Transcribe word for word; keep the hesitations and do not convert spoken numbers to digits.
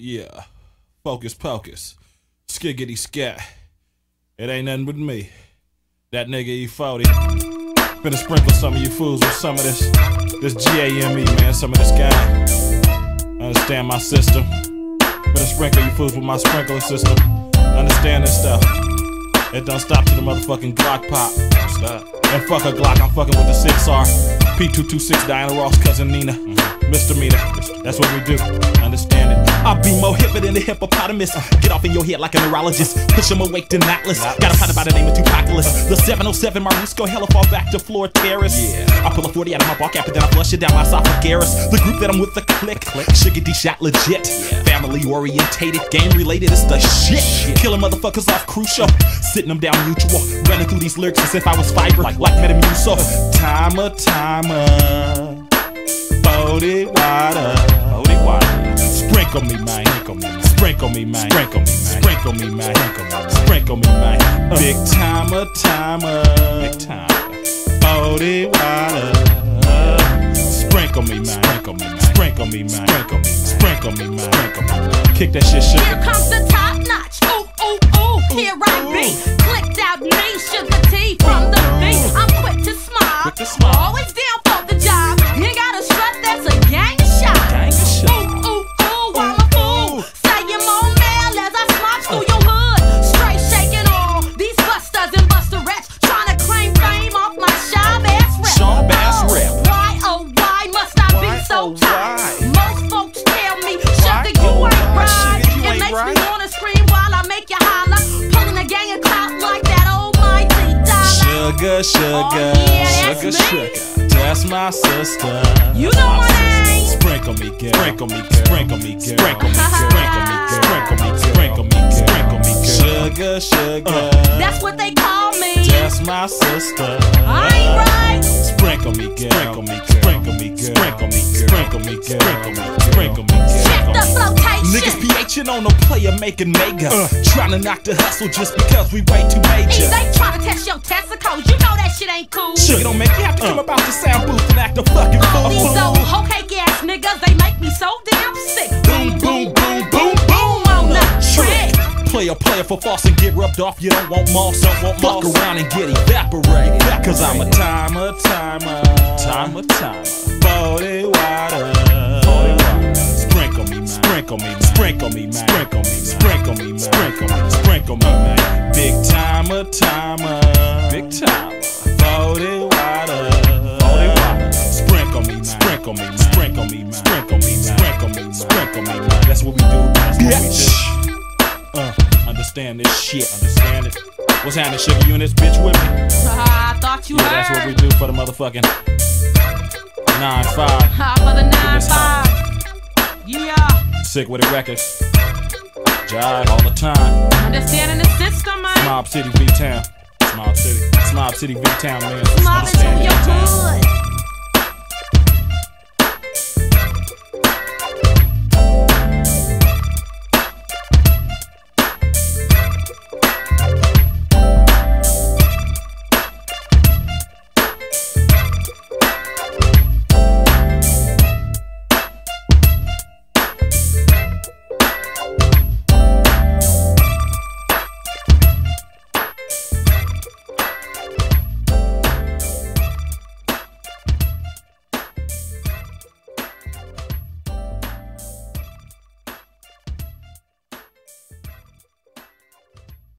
Yeah, focus pocus, skiggity scat. It ain't nothing but me, that nigga E forty. Finna sprinkle some of you fools with some of this, this G A M E, man, some of this guy. Understand my system. Finna sprinkle you fools with my sprinkler system. Understand this stuff. It don't stop till the motherfucking Glock pop. Stop. And fuck a Glock, I'm fucking with the six R. P two two six, Diana Ross, cousin Nina. Mm-hmm. Misdemeanor, that's what we do. Understand it. I'll be more hipper than the hippopotamus. Get off in your head like a neurologist. Push him awake to Atlas. Got a partner by the name of Tupacalis. The seven oh seven Marisco, hella fall back to floor terrace. Yeah. I pull a forty out of my bar cap and then I flush it down my esophagus. The group that I'm with, the click. click. Sugar D shot legit. Yeah. Family orientated, game related, it's the shit. shit. Killing motherfuckers off crucial. Sitting them down mutual. Running through these lyrics as if I was fiber. Like, like Metamucil. Timer, timer. Body water. Body water. Sprinkle me, man. Sprinkle me, man. Sprinkle me, man. Sprinkle me, man. Sprinkle me, man. Sprinkle me, man. Uh. Big timer, timer. Big timer. Body water. Uh. Sprinkle me, man. Sprinkle me, man. Sprinkle me, man. Sprinkle me, man. Sprinkle me, man. Sprinkle me, man. Kick that shit, shit. Here comes the top notch. Ooh, ooh, ooh. Here I be. Clicked out me, sugar tea from the beat. I'm quick to smile. Quick to smile. Always down for the job. You ain't got a strut, that's a gang shot. Gang shot. Ooh, ooh, ooh, I'm a fool. Say you more mail as I smarch through your hood. Straight shaking all these busters and busterettes trying to claim fame off my shy ass rep. Shy ass oh, rep. Why, oh, why must I Why, be so oh, tight? why? Most folks tell me, sugar, you oh, ain't why, right. sugar, you It ain't makes right. me wanna scream while I make you holler. Pulling a gang of clout like that almighty dollar. Sugar, sugar, Oh, yeah, sugar, that's me. sugar. That's my sister. You That's know my my sister. name. Sprinkle me, girl. Sprinkle me, girl. Sprinkle me, girl. Sprinkle me, girl. Sprinkle me, girl. Sprinkle me, girl. Sprinkle me, girl. Sprinkle me, girl. Sugar, sugar. That's what they call me. That's my sister. I ain't right. Sprinkle me, girl. Sprinkle me, girl. Sprinkle me, girl. Sprinkle me, girl. Sprinkle me, girl. Sprinkle me, girl. Sprinkle me, girl. Check the flotation. Niggas PHing on a player making mega. Uh. Trying to knock the hustle just because we way too major. Hey, they trying to test your testicles. You know that shit ain't cool. Sugar don't make you have to come about the sound booth and act a fucking All fool. these old hoe cake ass niggas, they make me so damn sick. Boom, boom, boom, boom, Boom on the trick. Player, player for false and get rubbed off. You don't want moss, don't want fuck around and get evaporated. Cause I'm a timer, timer, timer, timer. Body water. Body water. Sprinkle me, man. Sprinkle me, man. Sprinkle me, man. Sprinkle me, man. Sprinkle me, man. Sprinkle me, sprinkle me, man. Big timer, timer. Big timer. Body water. Body water. Sprinkle me, man. Sprinkle me, man. Sprinkle me, man. Sprinkle me, man. Sprinkle me, man. Sprinkle me, man. That's what we do. That's what we do. Uh, understand this shit. Understand it. What's happening, sugar? You in this bitch with me? Uh, I thought you Yeah, heard. that's what we do for the motherfucking nine five. Ha, for the nine this five. Yeah. Sick with it records. Jive all the time. Understanding the system, man. Mob City V-Town. Mob City. Mob City V-Town, man. Mob into Understand your V-Town. hood.